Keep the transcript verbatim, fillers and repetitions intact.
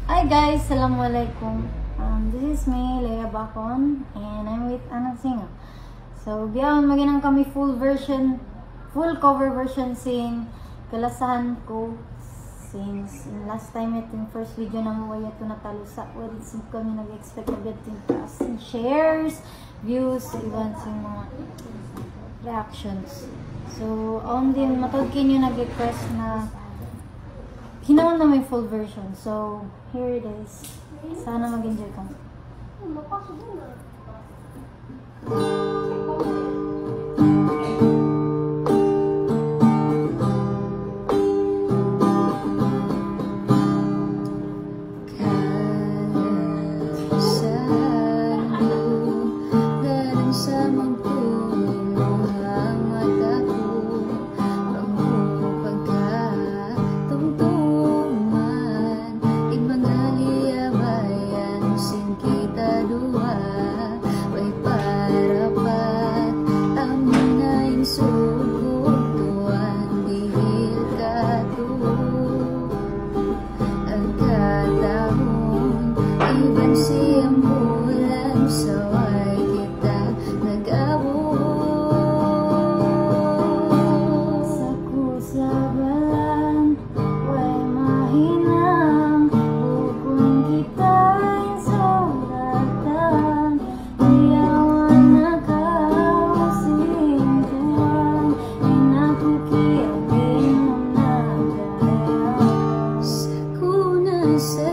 Hi guys, Assalamualaikum. Um, this is me, Leia Bacon, and I'm with Anang Singa. So, biyawan maginang kami full version, full cover version sing kalasahan ko since last time ito yung first video na mo ito natalusa. Well, since kami nag-expect na getting plus shares, views, even sa mga reactions. So, on din, matagkin yung nag-request na hinawon na may full version. So, here it is. Sana mag-enjoy ka. Say